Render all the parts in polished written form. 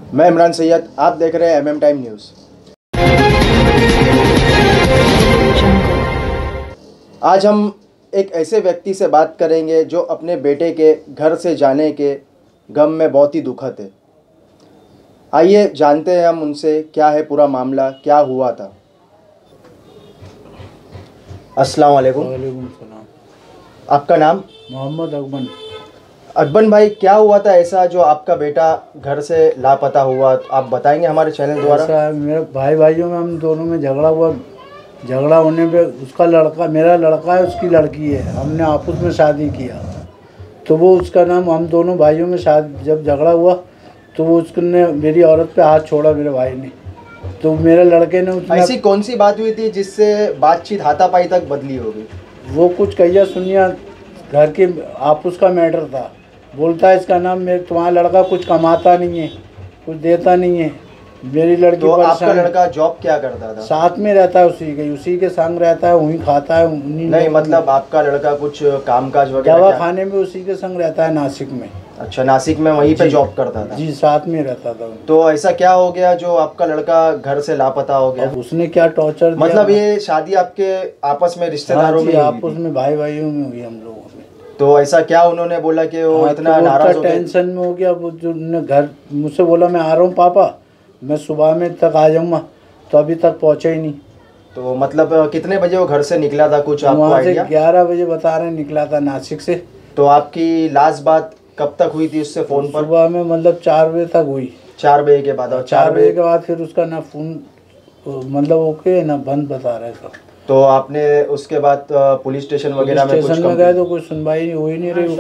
मैं इमरान सैयद, आप देख रहे हैं MM टाइम न्यूज़। आज हम एक ऐसे व्यक्ति से बात करेंगे जो अपने बेटे के घर से जाने के गम में बहुत ही दुखद है। आइए जानते हैं हम उनसे क्या है पूरा मामला, क्या हुआ था। अस्सलाम वालेकुम। वालेकुम सलाम। आपका नाम? मोहम्मद अकबर। अकबर भाई, क्या हुआ था ऐसा जो आपका बेटा घर से लापता हुआ, आप बताएंगे हमारे चैनल द्वारा? ऐसा मेरे भाइयों में हम दोनों में झगड़ा हुआ। झगड़ा होने पे उसका लड़का, मेरा लड़का है, उसकी लड़की है, हमने आपस में शादी किया। तो वो उसका नाम, हम दोनों भाइयों में शादी, जब झगड़ा हुआ तो वो उसने मेरी औरत पे हाथ छोड़ा, मेरे भाई ने। तो मेरे लड़के ने ऐसी कौन सी बात हुई थी जिससे बातचीत हाथापाई तक बदली होगी? वो कुछ कहिया सुनिया, घर के आपस का मैटर था। बोलता है इसका नाम, मेरे तुम्हारा लड़का कुछ कमाता नहीं है, कुछ देता नहीं है, मेरी लड़की तो आपका लड़का जॉब क्या करता था? साथ में रहता है, उसी के संग रहता है, वहीं खाता है। नहीं मतलब आपका लड़का कुछ कामकाज वगैरह दवा खाने में उसी के संग रहता है, नासिक में। अच्छा, नासिक में वहीं पे जॉब करता था? जी, साथ में रहता था। तो ऐसा क्या हो गया जो आपका लड़का घर से लापता हो गया? उसने क्या टॉर्चर, मतलब ये शादी आपके आपस में रिश्तेदारों में आपस में भाइयों में हुई, हम लोगों में। तो ऐसा क्या उन्होंने बोला कि वो इतना नाराज हो गया? टेंशन में हो गया वो, जो घर मुझसे बोला मैं आ रहा हूँ पापा, मैं सुबह में तक आ जाऊँगा, तो अभी तक पहुँचा ही नहीं। तो मतलब कितने बजे वो घर से निकला था, कुछ आपको आइडिया? 11 बजे बता रहे निकला था नासिक से। तो आपकी लास्ट बात कब तक हुई थी उससे फोन पर? सुबह में मतलब 4 बजे तक हुई। 4 बजे के बाद? और 4 बजे के बाद फिर उसका ना फोन मतलब ओके ना बंद बता रहे सब। तो आपने उसके बाद पुलिस स्टेशन वगैरह में कुछ गए तो कोई सुनवाई हो ही नहीं रही।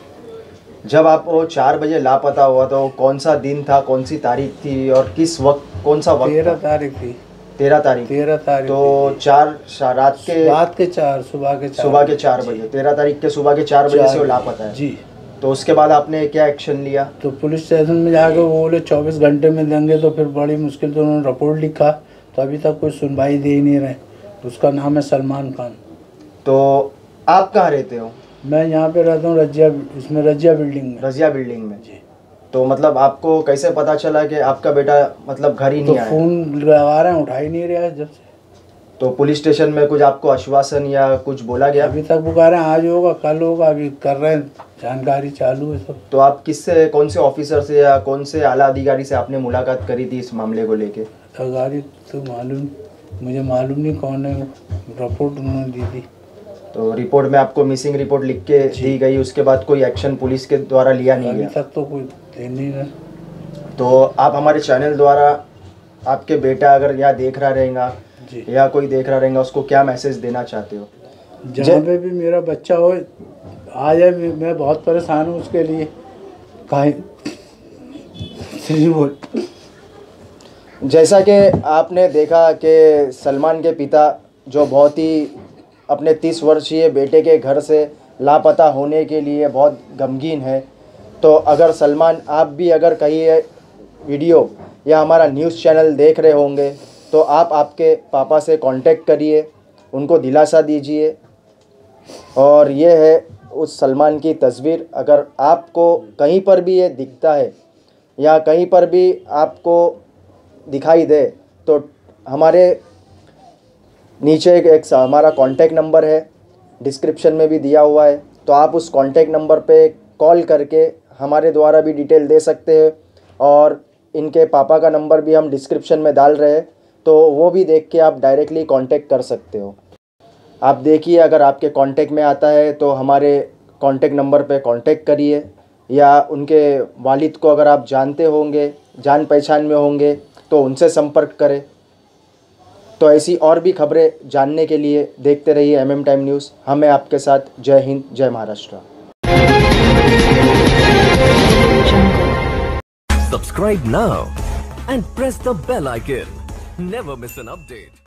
जब आप वो 4 बजे लापता हुआ तो कौन सा दिन था, कौन सी तारीख थी और किस वक्त, कौन सा वक्त? 13 तारीख थी। 13 तारीख? 13 तारीख। तो 4 रात के 4 सुबह के 4 बजे, 13 तारीख के सुबह के 4 बजे से वो लापता है जी। तो उसके बाद आपने क्या एक्शन लिया? तो पुलिस स्टेशन में जाकर वो बोले 24 घंटे में देंगे, तो फिर बड़ी मुश्किल से उन्होंने रिपोर्ट लिखा, तो अभी तक कोई सुनवाई दे ही नहीं रहे। उसका नाम है सलमान खान। तो आप कहाँ रहते हो? मैं यहाँ पे रहता हूँ रजिया बिल्डिंग में। रजिया बिल्डिंग में जी। तो मतलब आपको कैसे पता चला कि आपका बेटा मतलब घर ही नहीं आया? फोन लगा रहे हैं, उठा ही नहीं रहा जब से। तो पुलिस स्टेशन में कुछ आपको आश्वासन या कुछ बोला गया? अभी तक बुला रहे हैं, आज होगा कल होगा, अभी कर रहे हैं, जानकारी चालू है सब। तो आप किससे, कौन से ऑफिसर से या कौन से आला अधिकारी से आपने मुलाकात करी थी इस मामले को लेके? अधिकारी तो मुझे मालूम नहीं कौन है, रिपोर्ट उन्होंने दी थी। तो रिपोर्ट में आपको मिसिंग रिपोर्ट लिख के दी गई, उसके बाद कोई एक्शन पुलिस के द्वारा लिया नहीं गया? अभी तक तो कोई दे नहीं रहा। तो आप हमारे चैनल द्वारा आपके बेटा अगर यहाँ देख रहा रहेगा या कोई देख रहा रहेगा, उसको क्या मैसेज देना चाहते हो? जहाँ पे भी मेरा बच्चा हो आ जाए, मैं बहुत परेशान हूँ उसके लिए। जैसा कि आपने देखा कि सलमान के पिता जो बहुत ही अपने 30 वर्षीय बेटे के घर से लापता होने के लिए बहुत गमगीन है, तो अगर सलमान आप भी अगर कहीं वीडियो या हमारा न्यूज़ चैनल देख रहे होंगे तो आप आपके पापा से कांटेक्ट करिए, उनको दिलासा दीजिए। और ये है उस सलमान की तस्वीर। अगर आपको कहीं पर भी ये दिखता है या कहीं पर भी आपको दिखाई दे तो हमारे नीचे एक हमारा कांटेक्ट नंबर है, डिस्क्रिप्शन में भी दिया हुआ है, तो आप उस कांटेक्ट नंबर पे कॉल करके हमारे द्वारा भी डिटेल दे सकते हैं। और इनके पापा का नंबर भी हम डिस्क्रिप्शन में डाल रहे हैं, तो वो भी देख के आप डायरेक्टली कांटेक्ट कर सकते हो। आप देखिए, अगर आपके कांटेक्ट में आता है तो हमारे कांटेक्ट नंबर पे कांटेक्ट करिए, या उनके वालिद को अगर आप जानते होंगे, जान पहचान में होंगे, तो उनसे संपर्क करें। तो ऐसी और भी खबरें जानने के लिए देखते रहिए MM टाइम न्यूज़। हमें आपके साथ। जय हिंद, जय Maharashtra. Subscribe now and press the bell icon. Never miss an update.